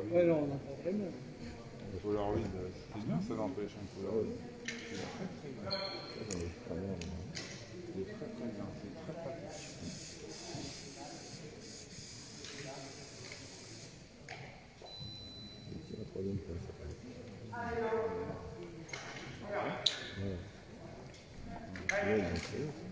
Ouais, non, on entend vraiment. Le Polaroid, c'est bien, ça n'empêche un Polaroid. C'est très très bien. C'est très très bien, c'est très pratique. C'est la troisième place. Ouais, donc c'est eux.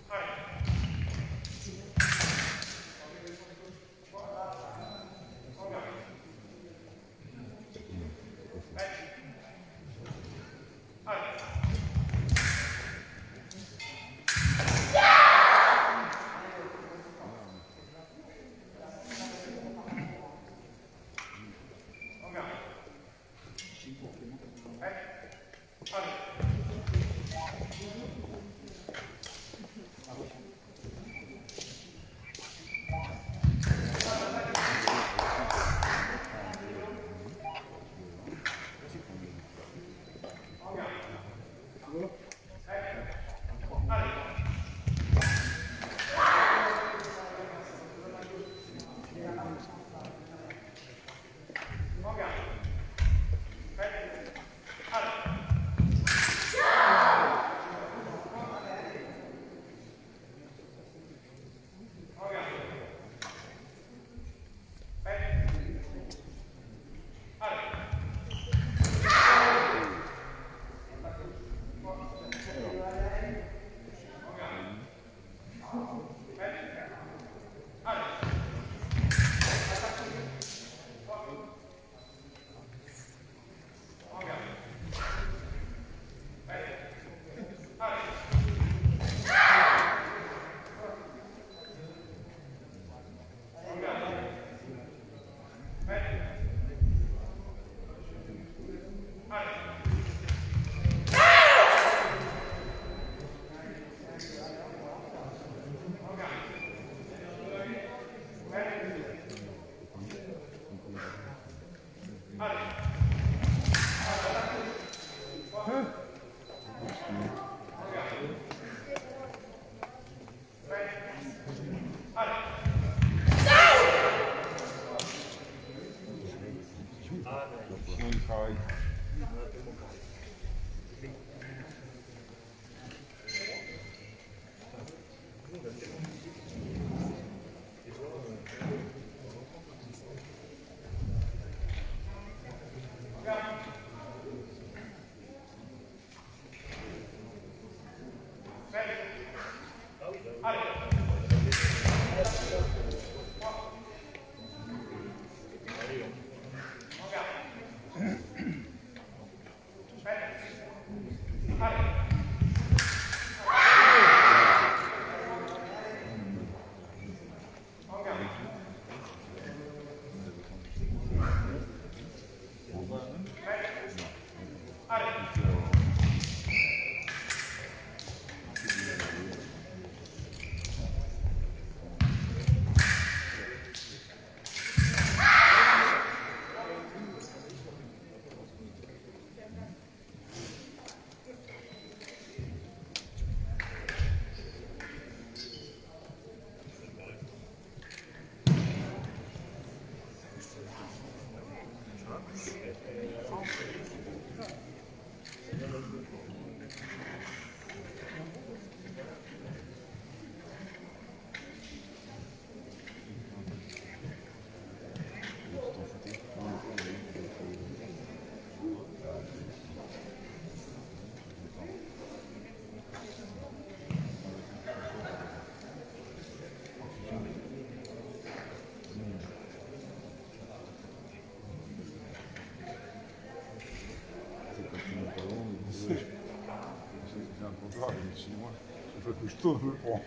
Moi, il faut que je tourne le prends.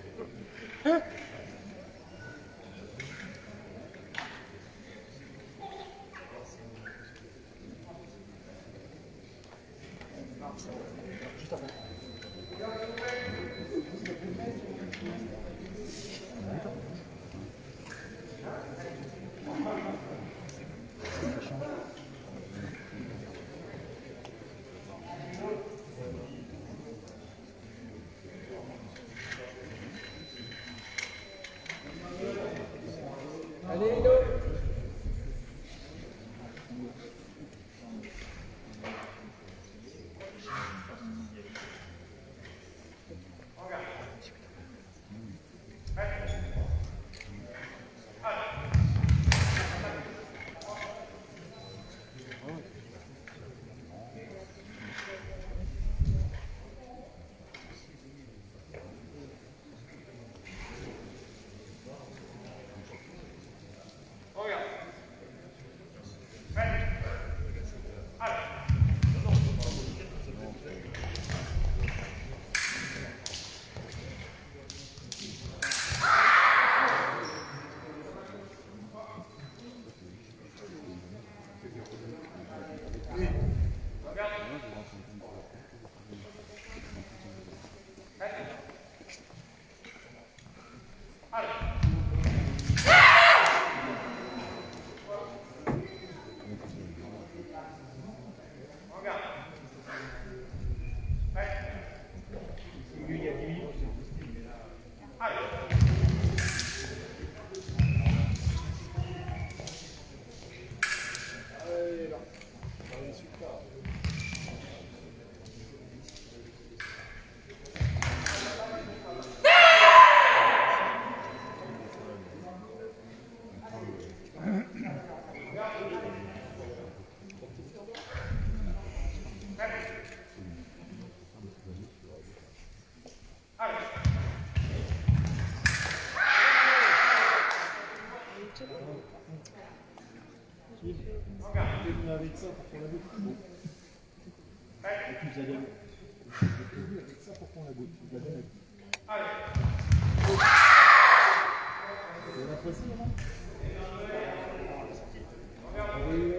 Juste après. Allez, Ilo. venu avec ça pour qu'on la goûte. Et puis vous allez avec ça pour qu'on la goûte. Vous allez vous avez apprécié, non? Oui.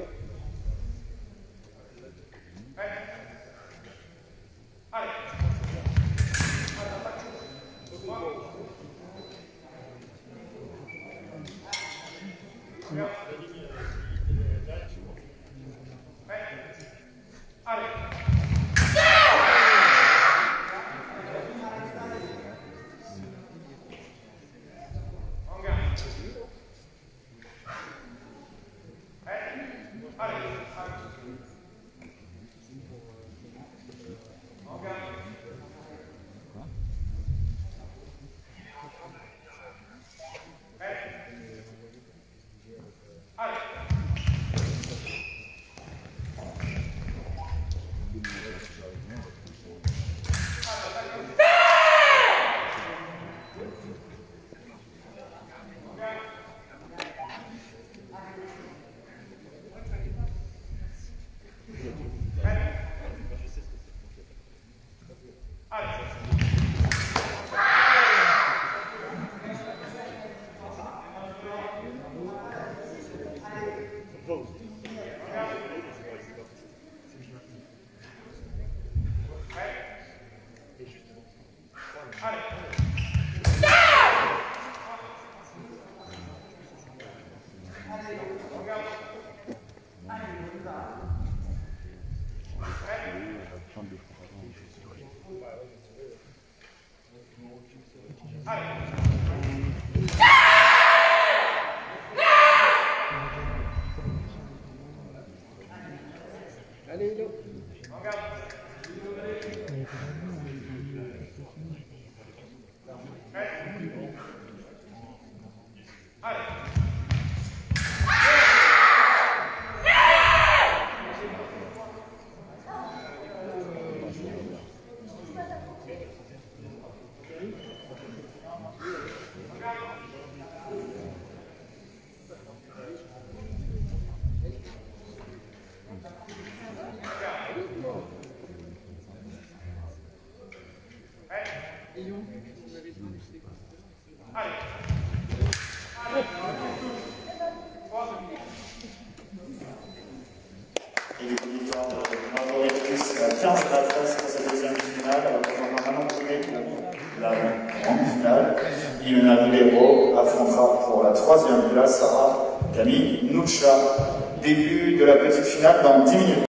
Allez, Ilo. Et du coup, victoire de Margaux Rifkiss à 15 à 13 pour sa deuxième finale, alors qu'on va normalement trouver pour la grande finale. Ilona Ribeiro affrontera pour la troisième place Sarah Camille Noucha. Début de la petite finale dans 10 minutes.